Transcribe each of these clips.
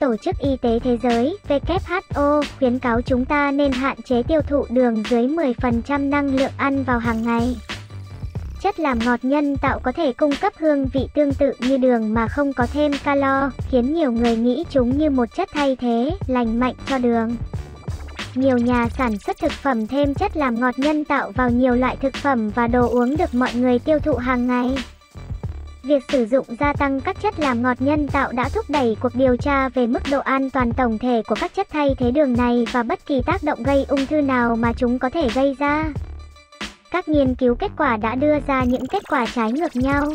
Tổ chức Y tế Thế giới WHO khuyến cáo chúng ta nên hạn chế tiêu thụ đường dưới 10% năng lượng ăn vào hàng ngày. Chất làm ngọt nhân tạo có thể cung cấp hương vị tương tự như đường mà không có thêm calo, khiến nhiều người nghĩ chúng như một chất thay thế lành mạnh cho đường. Nhiều nhà sản xuất thực phẩm thêm chất làm ngọt nhân tạo vào nhiều loại thực phẩm và đồ uống được mọi người tiêu thụ hàng ngày. Việc sử dụng gia tăng các chất làm ngọt nhân tạo đã thúc đẩy cuộc điều tra về mức độ an toàn tổng thể của các chất thay thế đường này và bất kỳ tác động gây ung thư nào mà chúng có thể gây ra. Các nghiên cứu kết quả đã đưa ra những kết quả trái ngược nhau.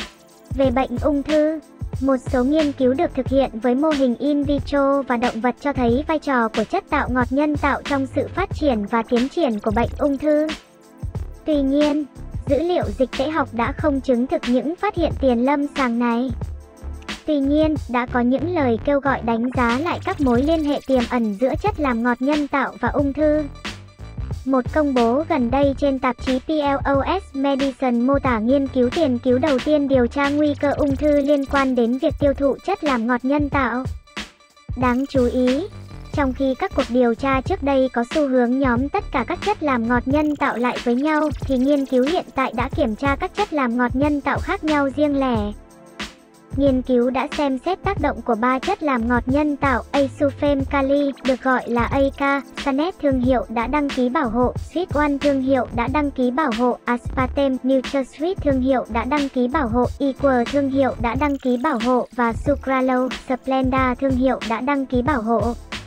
Về bệnh ung thư, một số nghiên cứu được thực hiện với mô hình in vitro và động vật cho thấy vai trò của chất tạo ngọt nhân tạo trong sự phát triển và tiến triển của bệnh ung thư. Tuy nhiên, dữ liệu dịch tễ học đã không chứng thực những phát hiện tiền lâm sàng này. Tuy nhiên, đã có những lời kêu gọi đánh giá lại các mối liên hệ tiềm ẩn giữa chất làm ngọt nhân tạo và ung thư. Một công bố gần đây trên tạp chí PLOS Medicine mô tả nghiên cứu tiền cứu đầu tiên điều tra nguy cơ ung thư liên quan đến việc tiêu thụ chất làm ngọt nhân tạo. Đáng chú ý, trong khi các cuộc điều tra trước đây có xu hướng nhóm tất cả các chất làm ngọt nhân tạo lại với nhau, thì nghiên cứu hiện tại đã kiểm tra các chất làm ngọt nhân tạo khác nhau riêng lẻ. Nghiên cứu đã xem xét tác động của 3 chất làm ngọt nhân tạo Asufem Kali, được gọi là AK, Sanet thương hiệu đã đăng ký bảo hộ, Sweet One thương hiệu đã đăng ký bảo hộ, Aspartame, NutraSweet thương hiệu đã đăng ký bảo hộ, Equal thương hiệu đã đăng ký bảo hộ và Sucralose, Splenda thương hiệu đã đăng ký bảo hộ.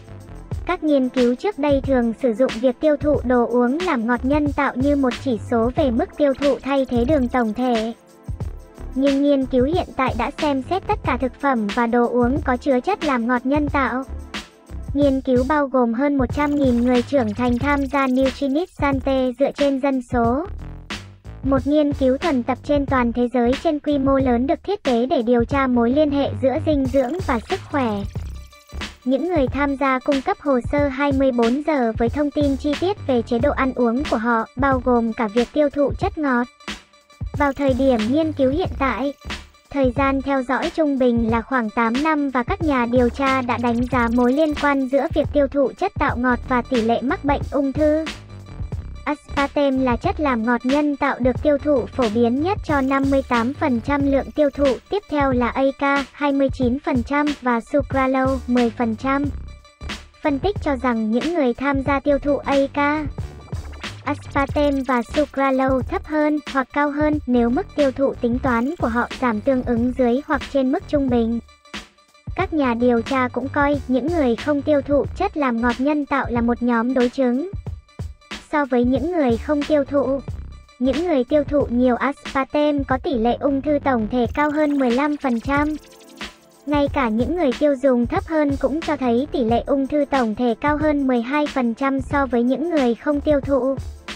Các nghiên cứu trước đây thường sử dụng việc tiêu thụ đồ uống làm ngọt nhân tạo như một chỉ số về mức tiêu thụ thay thế đường tổng thể. Nhưng nghiên cứu hiện tại đã xem xét tất cả thực phẩm và đồ uống có chứa chất làm ngọt nhân tạo. Nghiên cứu bao gồm hơn 100.000 người trưởng thành tham gia Nutrinis Sante dựa trên dân số. Một nghiên cứu thuần tập trên toàn thế giới trên quy mô lớn được thiết kế để điều tra mối liên hệ giữa dinh dưỡng và sức khỏe. Những người tham gia cung cấp hồ sơ 24 giờ với thông tin chi tiết về chế độ ăn uống của họ, bao gồm cả việc tiêu thụ chất ngọt. Vào thời điểm nghiên cứu hiện tại, thời gian theo dõi trung bình là khoảng 8 năm và các nhà điều tra đã đánh giá mối liên quan giữa việc tiêu thụ chất tạo ngọt và tỷ lệ mắc bệnh ung thư. Aspartame là chất làm ngọt nhân tạo được tiêu thụ phổ biến nhất cho 58% lượng tiêu thụ, tiếp theo là AK 29% và Sucralose 10%. Phân tích cho rằng những người tham gia tiêu thụ AK, Aspartame và Sucralose thấp hơn hoặc cao hơn nếu mức tiêu thụ tính toán của họ giảm tương ứng dưới hoặc trên mức trung bình. Các nhà điều tra cũng coi những người không tiêu thụ chất làm ngọt nhân tạo là một nhóm đối chứng. So với những người không tiêu thụ, những người tiêu thụ nhiều aspartame có tỷ lệ ung thư tổng thể cao hơn 15%. Ngay cả những người tiêu dùng thấp hơn cũng cho thấy tỷ lệ ung thư tổng thể cao hơn 12% so với những người không tiêu thụ.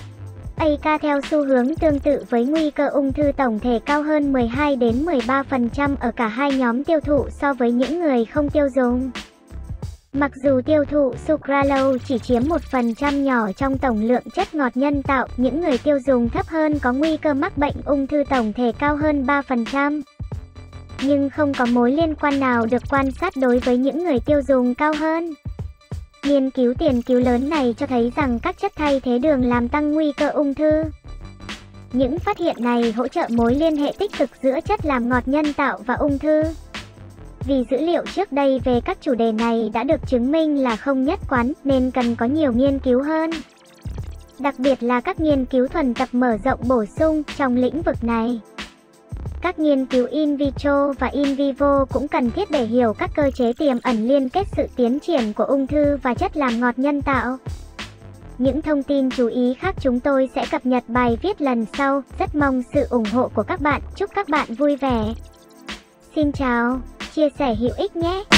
AK theo xu hướng tương tự với nguy cơ ung thư tổng thể cao hơn 12 đến 13% ở cả hai nhóm tiêu thụ so với những người không tiêu dùng. Mặc dù tiêu thụ Sucralose chỉ chiếm 1% nhỏ trong tổng lượng chất ngọt nhân tạo, những người tiêu dùng thấp hơn có nguy cơ mắc bệnh ung thư tổng thể cao hơn 3%. Nhưng không có mối liên quan nào được quan sát đối với những người tiêu dùng cao hơn. Nghiên cứu tiền cứu lớn này cho thấy rằng các chất thay thế đường làm tăng nguy cơ ung thư. Những phát hiện này hỗ trợ mối liên hệ tích cực giữa chất làm ngọt nhân tạo và ung thư. Vì dữ liệu trước đây về các chủ đề này đã được chứng minh là không nhất quán nên cần có nhiều nghiên cứu hơn. Đặc biệt là các nghiên cứu thuần tập mở rộng bổ sung trong lĩnh vực này. Các nghiên cứu in vitro và in vivo cũng cần thiết để hiểu các cơ chế tiềm ẩn liên kết sự tiến triển của ung thư và chất làm ngọt nhân tạo. Những thông tin chú ý khác chúng tôi sẽ cập nhật bài viết lần sau. Rất mong sự ủng hộ của các bạn. Chúc các bạn vui vẻ. Xin chào, chia sẻ hữu ích nhé!